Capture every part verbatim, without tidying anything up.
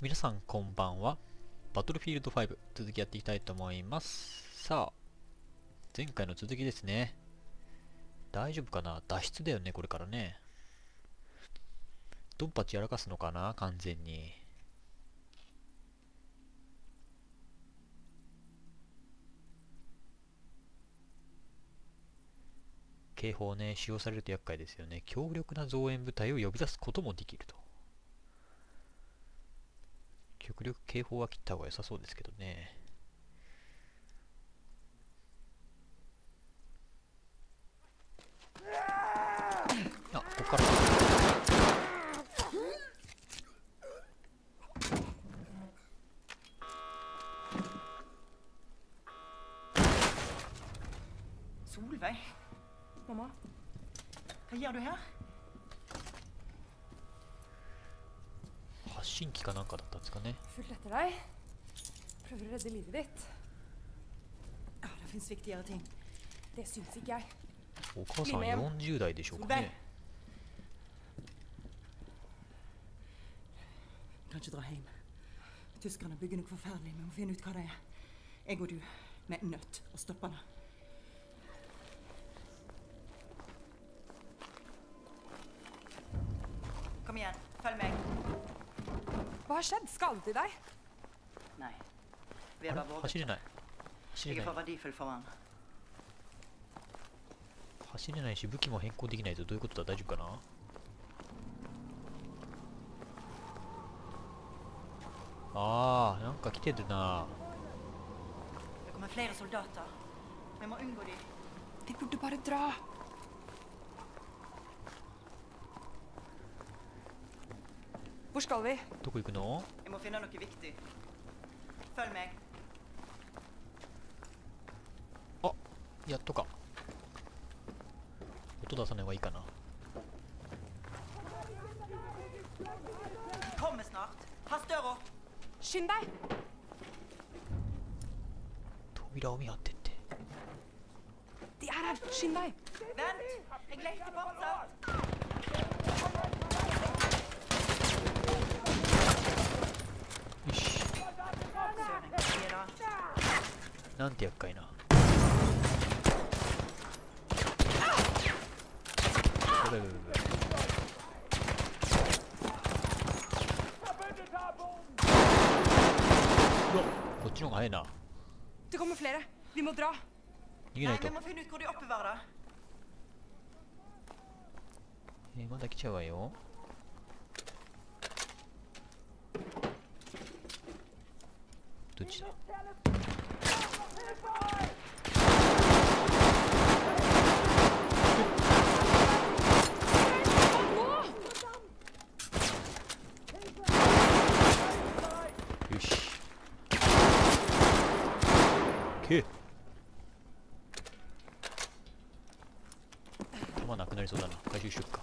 皆さんこんばんは。バトルフィールドファイブ続きやっていきたいと思います。さあ、前回の続きですね。大丈夫かな？脱出だよね、これからね。ドンパチやらかすのかな、完全に。警報ね、使用されると厄介ですよね。強力な増援部隊を呼び出すこともできると。極力警報は切った方が良さそうですけどね。あ、ここから Solveig? Mamma? Hva gjør du her? 発信機かなんかだったんですかね。 Fulgt etter deg. Prøver å redde livet ditt. Ja, det finnes viktigere ting. Det syns ikke jeg. お母さんよんじゅう代でしょうかね。 Kan ikke dra hjem. Tyskerne bygger noe forferdelig. Vi må finne ut hva det er. Jeg og du, vi er nødt å stoppe det. Kom igjen, følg meg. Hva har skjedd? Skadet de deg? Nei, vi あ er れ bare våget. 走れない走 Jeg れ er な for い verdifull for han. 走れないし武器も変更できないとどういうことだ？大丈夫かな？あー、なんか来てるな。 Det kommer flere soldater. Vi må unngå de. De burde bare dra. Hvor skal vi? どこ行くの？ Jeg må finne noe viktig. Følg meg. あ、やっとか。音出さない方がいいかな。 Kommer snart. Hast døra. Skynd deg! 扉を見張ってって。 De er her! Skynd deg! Vent! Jeg leter fortsatt. よし。 Søren, hva sier da? なんて厄介な。やばいやばいやばい。うわ、こっちの方が早いな。 Det kommer flere. Vi må dra. 逃げない Nei, と vi。må finne ut hvor de oppbevarer det. えー、まだ来ちゃうわよ。どっちだ？よし。け。弾なくなりそうだな。回収しよっか。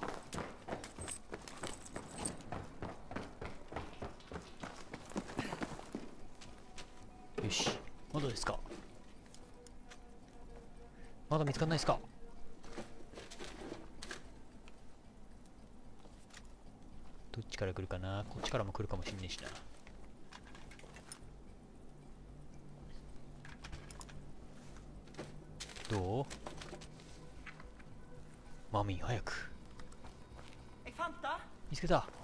よし。まだですか？まだ見つかんないですか？どっちから来るかな？こっちからも来るかもしんねえしな。どう？マミン早く。 Jeg fant det. 見つけた。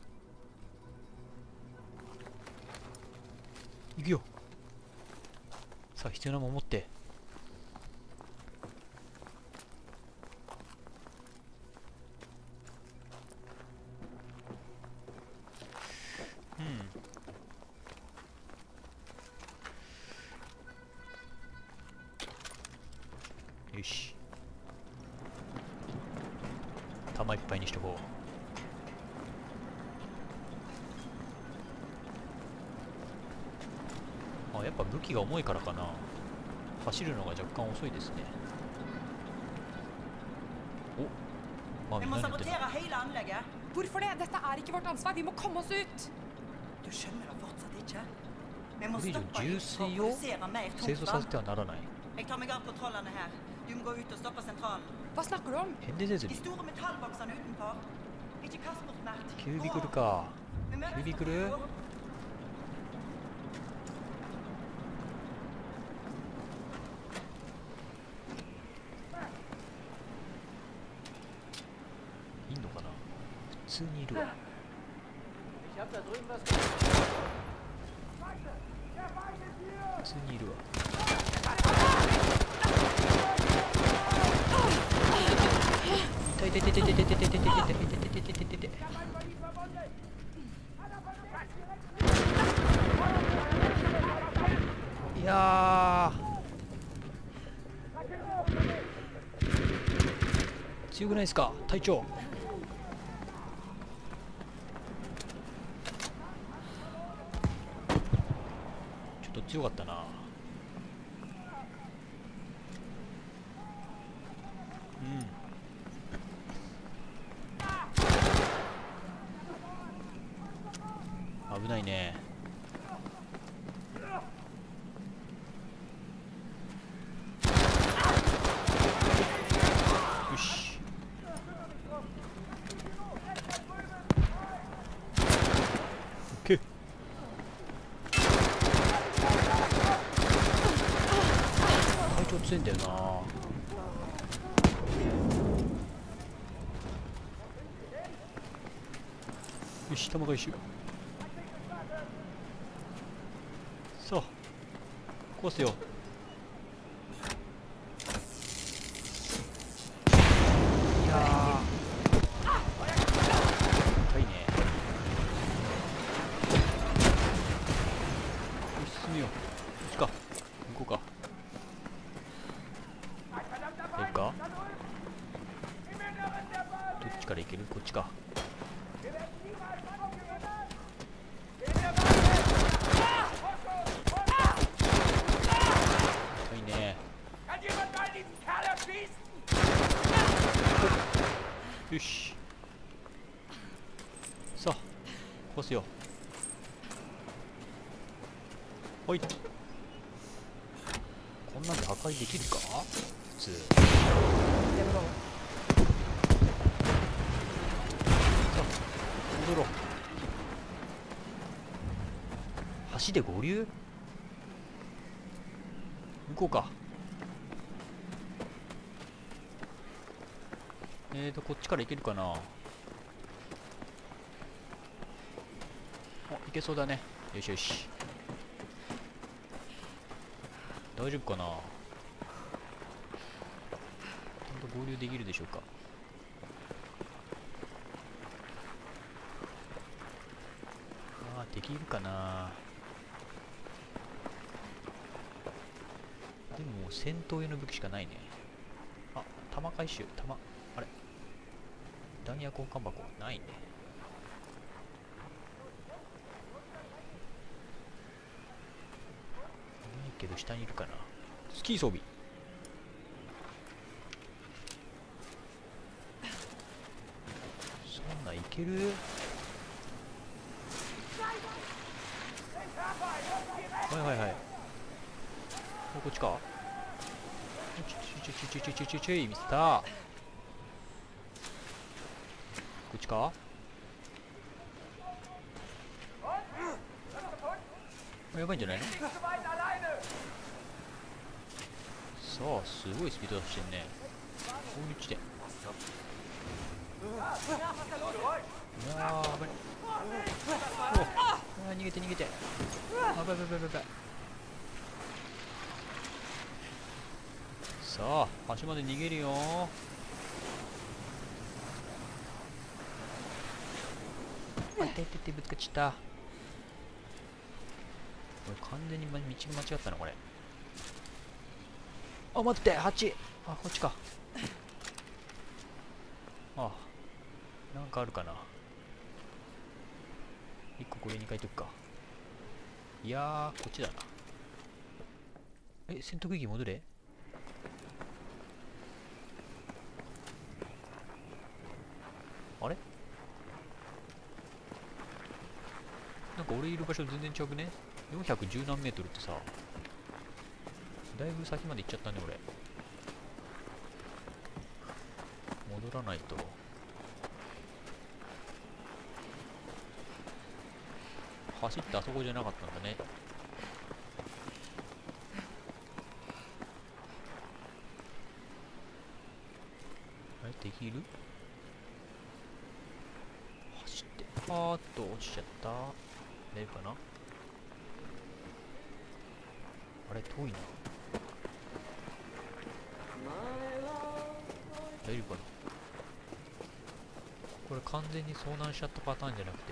行くよ。さあ必要なもん持って。うん。よし。弾いっぱいにしとこう。あ、やっぱ武器が重いからかな。走るのが若干遅いですね。お、マミ Vi ン må 何やってんの？ sabotere hele anlegget. Hvorfor det? Dette er ikke vårt ansvar. Vi må komme oss ut! Du skjønner det fortsatt ikke. Vi må これ以上 stoppe 重 dem for 水 å を produsere mer 製造させ tungtvann. てはならない。 Jeg tar meg av kontrollene her. Du må gå ut og stoppe sentralen. Hva snakker du om? 変電せず De に。 store metallboksene utenfor. Ikke kast bort Mert. キュービクルか。キュービクル。 Gå. Vi møtes på brua. キュービクル。 Kom igjen. よし。 通にいるわ。普通にいるわ。痛い痛い痛い痛い痛い痛い痛い痛い痛い痛い痛い痛い痛い痛い。いやー強くないですか隊長。ちょっと強かったな。うん危ないね。よし。オッケー。隊長強いんだよな。よし、弾回収。さあ壊すよ。いやー痛いね。よし進むよ。こっちか行こうか。行くか。どっちから行ける。こっちか。よし。さあ壊すよ。はい。こんなんで破壊できるか普通。さあ戻ろう。橋で合流。行こうか。えーとこっちから行けるかな。あ行けそうだね。よしよし。大丈夫かな。ちゃんと合流できるでしょうか。あーできるかな。でも戦闘用の武器しかないね。あ弾回収。弾あれ弾薬交換箱ないね。ないけど下にいるかな。スキー装備。そんなんいける。はいはいはい。こっちか。ちょちょちょちょちょちょちょいミスター。こっちか。やばいんじゃないの。さあすごいスピード出してんね。こういう地点。いやー危ない。お逃げて逃げて。あばいばいばいばいばい。さあ端まで逃げるよ。あてててぶつかっちゃった。これ完全に道が間違ったなこれ。あ待ってハチ。あこっちか。あなんかあるかな。いっここれに書いとくか。いやーこっちだな。え戦闘機戻れ。あれなんか俺いる場所全然違くね。よんひゃくじゅう何メートルってさ、だいぶ先まで行っちゃったね俺。戻らないと。走ってあそこじゃなかったんだね。あれできる。 はーっと落ちちゃった。大丈夫かな。あれ遠いな。大丈夫かな。これ完全に遭難しちゃったパターンじゃなくて、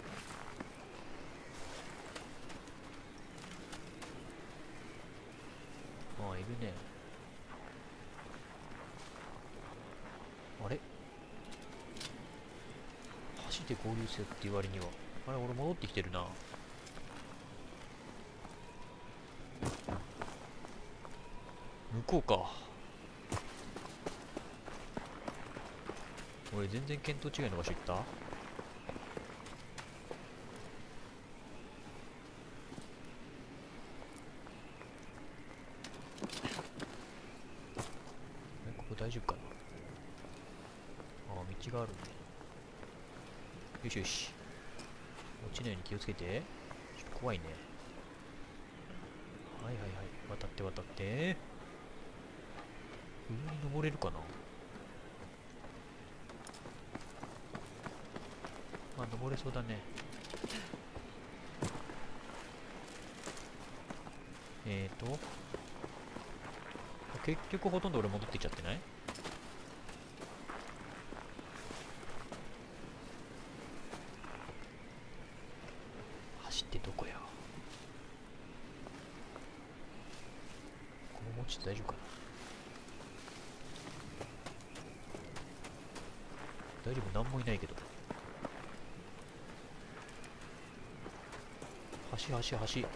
ああいるね。あれ橋で合流せよっていう割には、あれ俺戻ってきてるな。向こうか。俺全然見当違いの場所行った。え、ここ大丈夫かな。ああ、道があるね。よしよし。落ちないように気をつけて。ちょっと怖いね。はいはいはい。渡って渡って。上に登れるかな。まあ登れそうだね。えーと結局ほとんど俺戻ってきちゃってない？走ってどこや。この持ち大丈夫かな。大丈夫、なんもいないけど。橋橋橋。え？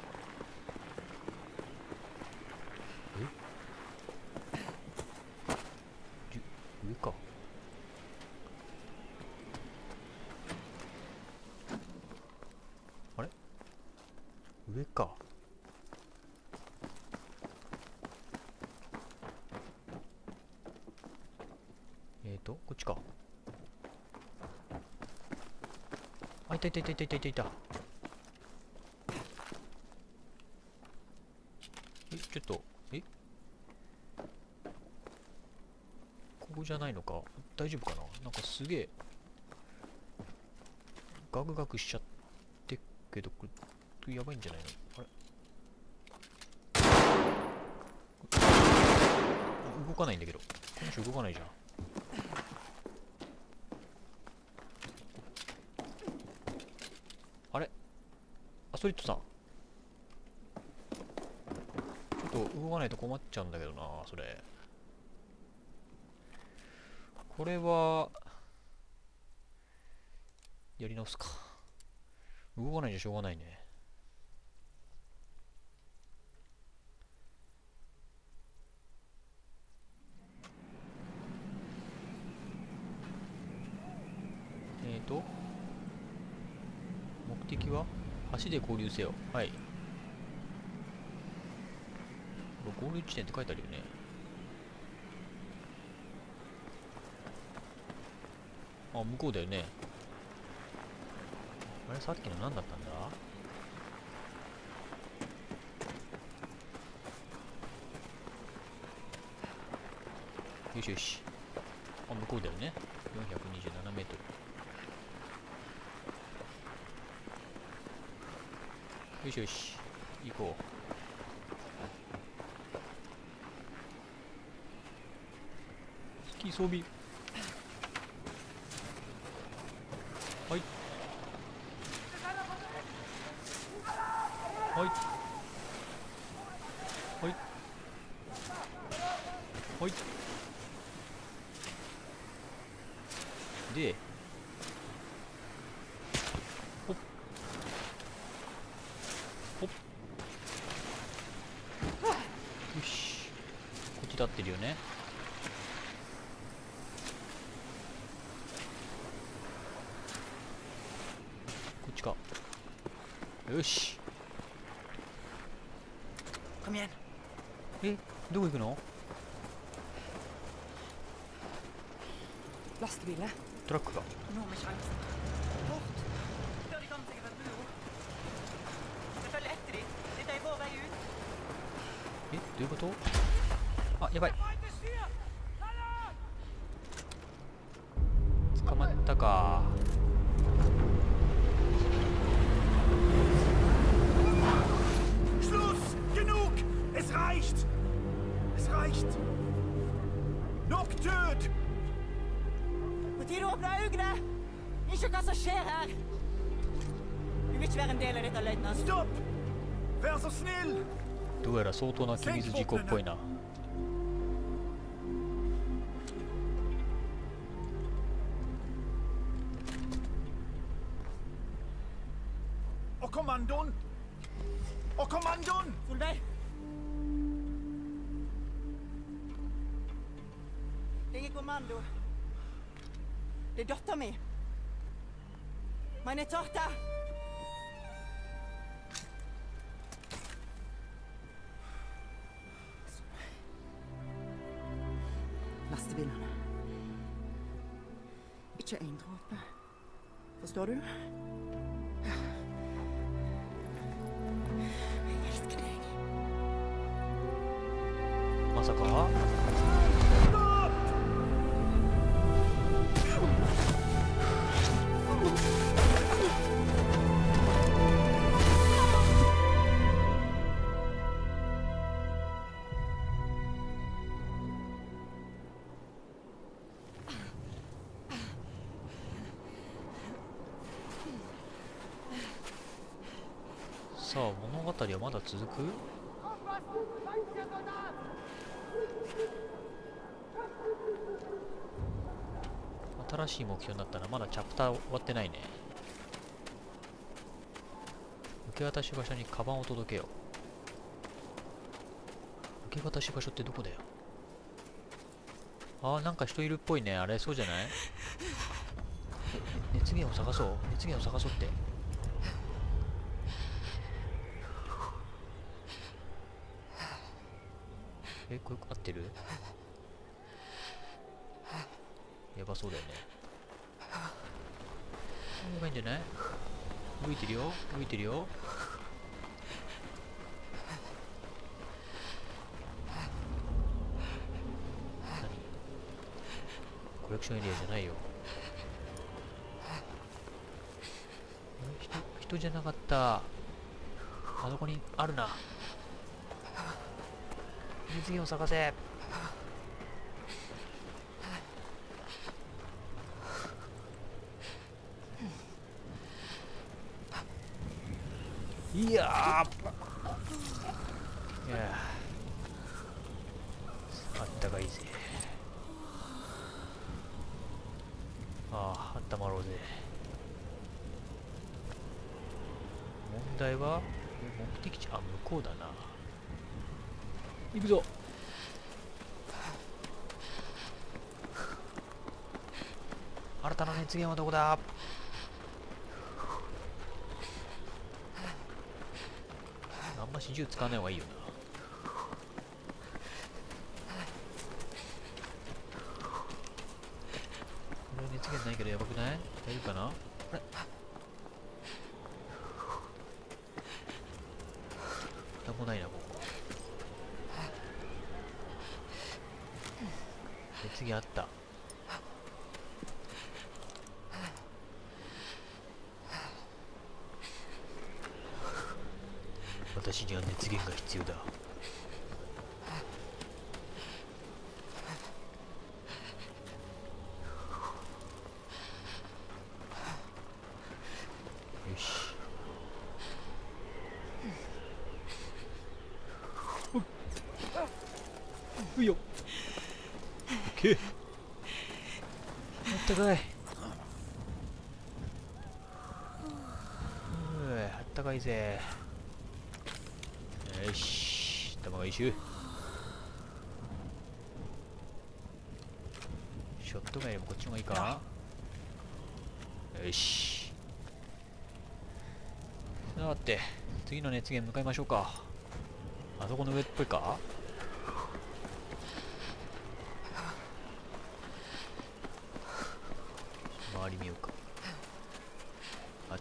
じゅ上か。あれ？上か。えーと、こっちか。あ、いたいたいたいたいたいたいた。え、ちょっと、えここじゃないのか。大丈夫かな。なんかすげえガクガクしちゃってっけど、これやばいんじゃないの。あれ動かないんだけど。この人動かないじゃん。あれアストリッドさん、ちょっと動かないと困っちゃうんだけどな、それ。これはやり直すか。動かないじゃしょうがないね。えーと目的は橋で合流せよ。はい。合流地点って書いてあるよね。あ、向こうだよね。あれさっきの何だったんだ。よしよし。あ、向こうだよね。よんひゃくにじゅうななメートル。よしよし。行こう。スキー装備。はい。はい。はい。はい。で、ほっ。ほっ。よし。こっち立ってるよね。こっちか。よし。 Kom igen. え、どこ行くの？ Lastebilen. トラックか。 Nå med sjansen. Bort! Før de kommer seg over broa. Vi følger etter dem. Dette er vår vei ut. え、どういうこと？あ、やばい。捕まったか。 Es reicht! Es reicht! Nocturne! På tide å åpne øynene! Ikke hva som skjer her! Vi vil ikke være en del av dette, løytnant. Stopp! Vær så snill! どうやら相当な機密事故っぽいな。 Og kommandoen! Og kommandoen! Solveig! Det er ingen kommando. Det er datteren min. Meine Tochter! Lastebilene. Ikke en dråpe. Forstår du? Jeg elsker deg. まさかさあ物語はまだ続く？新しい目標になったらまだチャプター終わってないね。受け渡し場所にカバンを届けよう。受け渡し場所ってどこだよ。あー、なんか人いるっぽいね。あれそうじゃない？熱源を探そう。熱源を探そうって。え、これ合ってる？やばそうだよね。やばいんじゃない？動いてるよ、動いてるよ。何？コレクションエリアじゃないよ。人、人じゃなかった。あそこにあるな。水源を探せ。いやー、いやー、あったかいぜ。ああ、あったまろうぜ。問題は目的地、あ、向こうだな。行くぞ。新たな熱源はどこだ？あんまし銃使わない方がいいよな。これ熱源ないけどやばくない？大丈夫かな？あれ？なんもないな、ここ。熱源あった。私には熱源が必要だ。よし。ういよ。オッケー。あったかい。うー、あったかいぜ。よし、弾が一周。ショットガンよりもこっちの方がいいか。よし。さて、次の熱源向かいましょうか。あそこの上っぽいか。周り見ようか。あった。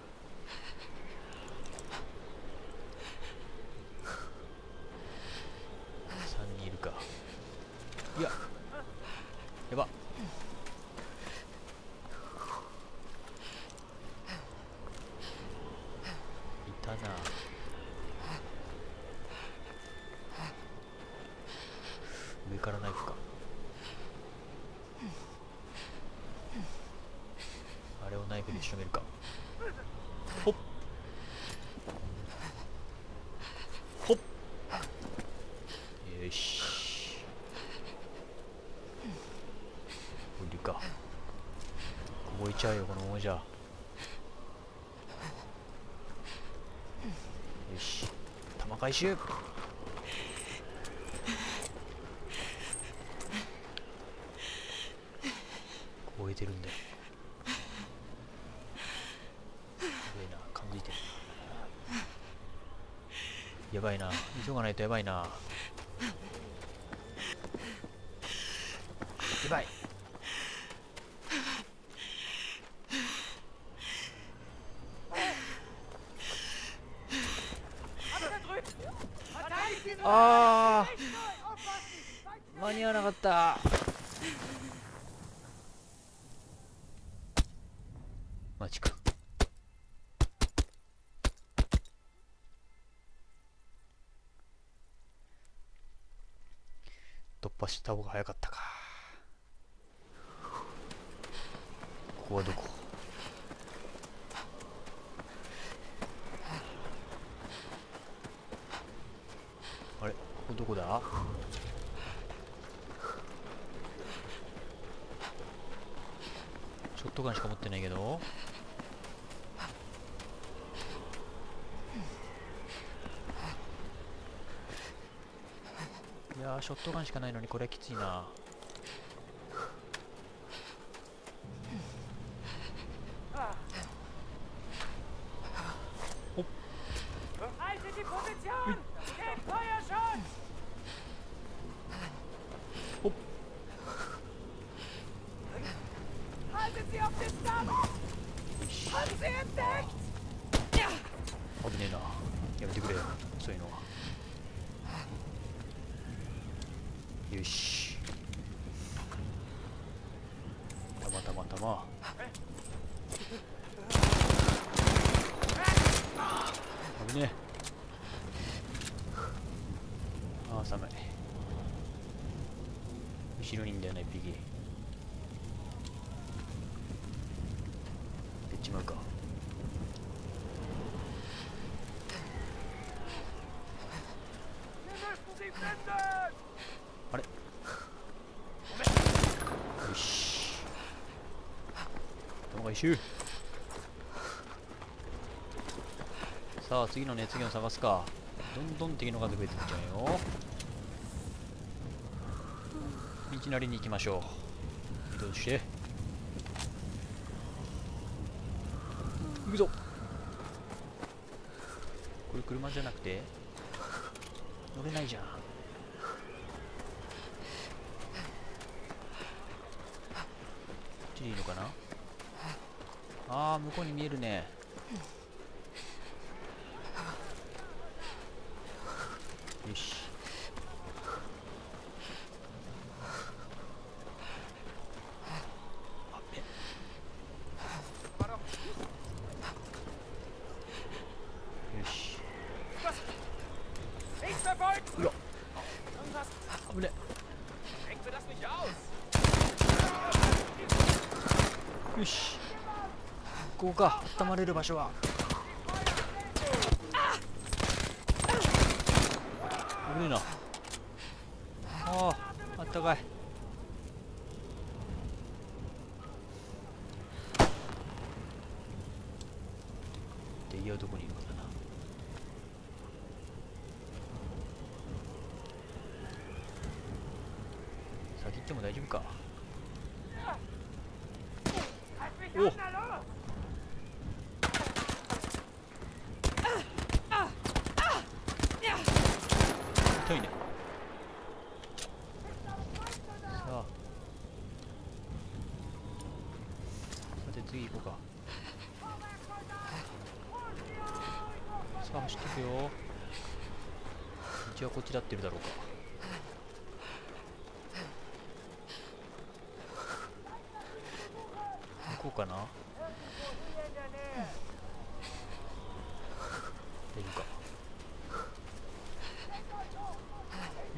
さんにんいるか。いや、やば。いたな。 ナイフで仕留めるか。ほっほっ、よし、降りるか。こぼれちゃうよこのままじゃ。よし、弾回収。燃えてるんだよ。やばいな、感づいてる。やばいな、急がないとやばいな。やばい。あー、間に合わなかった。マジか。突破した方が早かったか。ここはどこ？あれ、ここどこだ？ショットガンしか持ってないけど。いやー、ショットガンしかないのにこれはきついな。おっ、おっ、危ねえな、やめてくれよそういうのは。よし、たまたまたま。危ねえ。ああ、寒い。後ろにいんだよね、一匹。やっちまうか。あれ、よし、頭回収。さあ次の熱源を探すか。どんどん敵の数増えてきちゃうよ。道なりに行きましょう。移動して行くぞ。これ車じゃなくて乗れないじゃん。こっちでいいのかな。ああ、向こうに見えるね。よし、あっべ、よし、うわ、危ね。よし、ここか、温まれる場所は。危ねえな。ああ、あったかい。で、いや、どこにいるかだな。先行っても大丈夫か。おっ、痛いね。さあ、さて次行こうか。さあ走っていくよ。道はこっちだってるだろうか。行こうかな。大丈夫か。うん、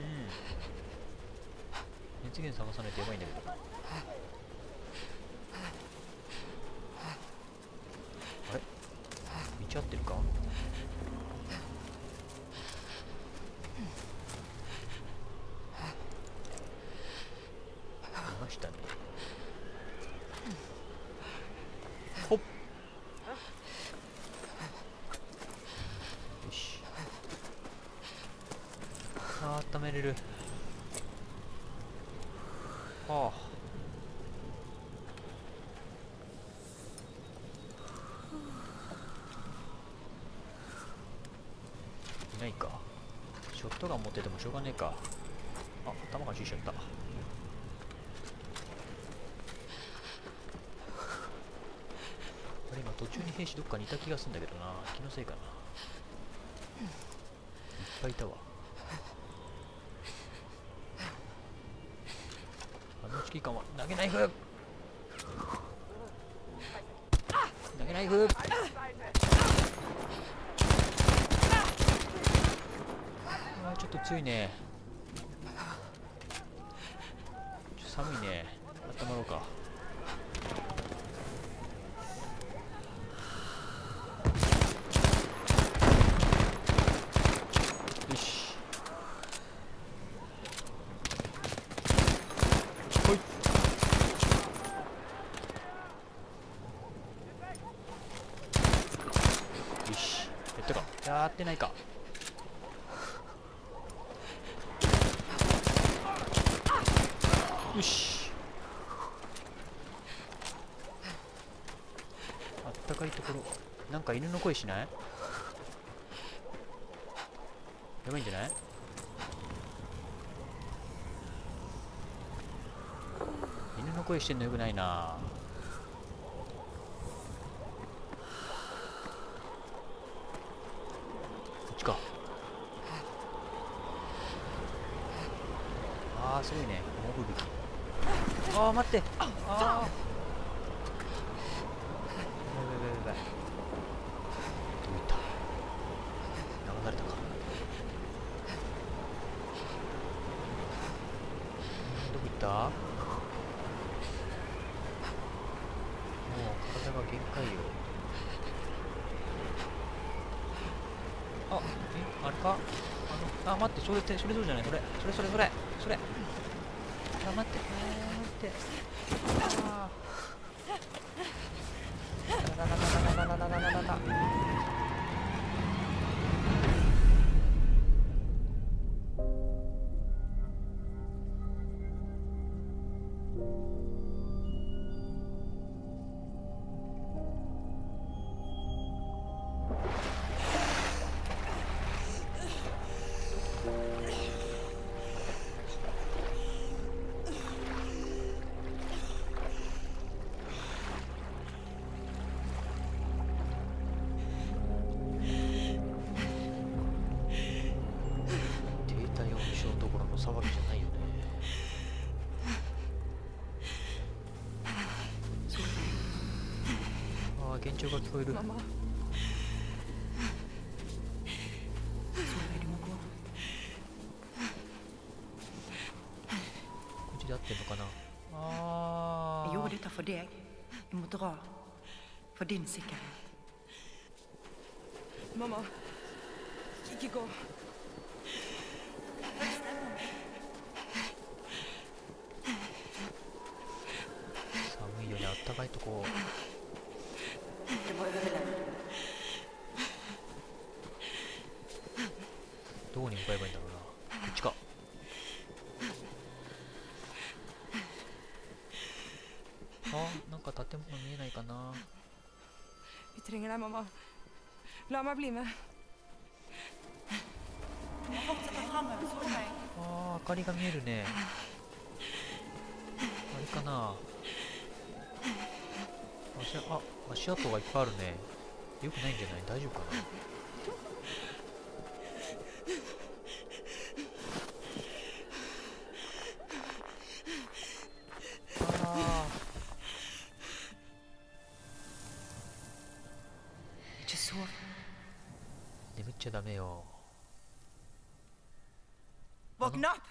熱源探さないとやばいんだけど。 温めれる。はあ。いないか。ショットガン持っててもしょうがねえか。あ、頭がついちゃった。あれ、今途中に兵士どっかにいた気がするんだけどな。気のせいかな。いっぱいいたわ。あの指揮官は投げナイフ、投げナイフ。あーちょっと強いね。ちょっと寒いね。温まろうか。よし、ほい。よし、やったか。やってないか。よし、あったかいところ。なんか犬の声しない？やばいんじゃない？犬の声してんのよくないな。こっちか。ああ、すごいね。猛吹雪。ああ、待って。ああ。やばいやばいやばい。どういった？流されたか。どこ行った？もう体が限界よ。あ、え、あれか？あの、あ、待って、それって、それそうじゃない、それ、それそれそれ、それ。あ、待って、待って。ああ。ララララララララララララ。騒ぎじゃないよね。ああ、幻聴が聞こえる。 ママ。 こっちで合ってんのかな。ああ。 Jeg gjorde dette for deg. Jeg må dra. For din sikkerhet. Mamma, ikke gå. 寒いよね、あったかいとこ。どこに向かえばいいんだろうな。こっちか。あ、なんか建物見えないかな。 Vi trenger deg, mamma. La meg bli med. ああ、明かりが見えるね。あれかな。足、あ、足跡がいっぱいあるね。よくないんじゃない？大丈夫かな。ああ。眠っちゃダメよ。 Våkn opp!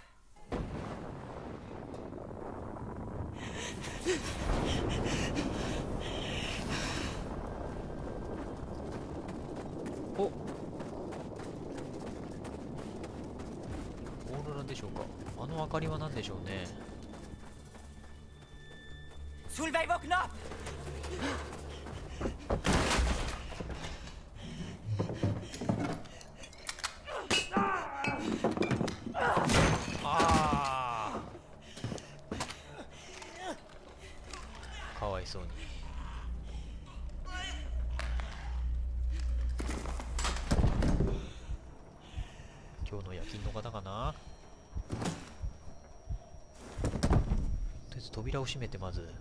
お、オーロラでしょうか。あの明かりは何でしょうね。 Solveig, våkn opp! Ah! 今日の夜勤の方かな。とりあえず扉を閉めてまず。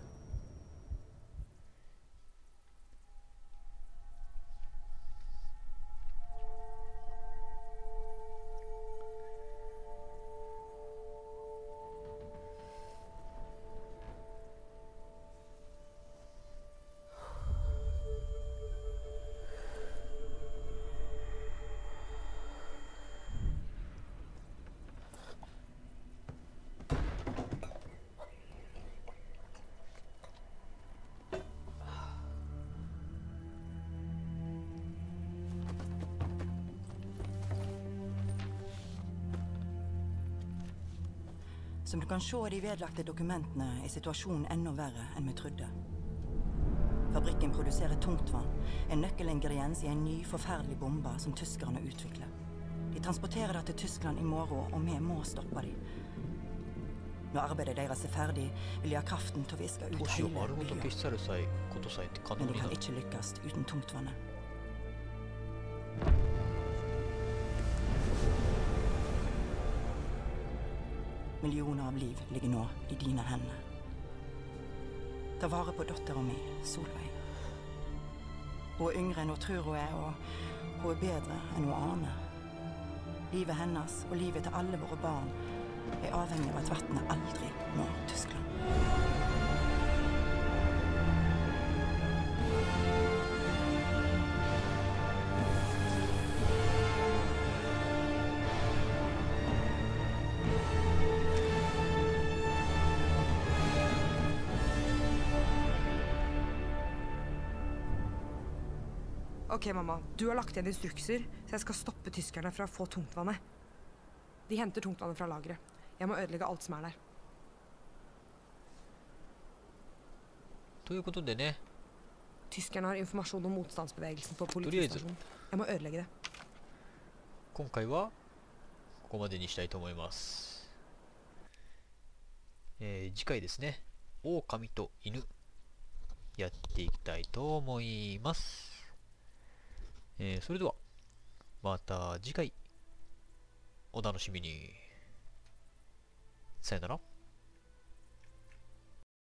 Som du kan se i de vedlagte dokumentene, er situasjonen enda verre enn vi trodde. Fabrikken produserer tungtvann, en nøkkelingrediens i en ny, forferdelig bombe som tyskerne utvikler. De transporterer det til Tyskland i morgen, og vi må stoppe dem. Når arbeidet deres er ferdig, vil de ha kraften til å viske ut 都市を hele 丸ごと消し miljøet. 去る際ことさえ可能 Men de にな kan る。 ikke lykkes uten tungtvannet. Millioner av liv ligger nå i dine hender. Ta vare på datteren min, Solveig. Hun er yngre enn hun tror hun er, og hun er bedre enn hun aner. Livet hennes og livet til alle våre barn er avhengig av at vannet aldri når Tyskland. Ok, mamma. Du har lagt igjen instrukser, så jeg skal stoppe tyskerne fra å få tungtvannet. De henter tungtvannet fra lageret. Jeg må ødelegge alt som er der. ということでね、 Tyskerne har informasjon om motstandsbevegelsen på とりあえず politistasjonen. Jeg må ødelegge det. 今回はここまでにしたいと思います。えー次回ですね、狼と犬やっていきたいと思います。えーそれではまた次回お楽しみに。さよなら。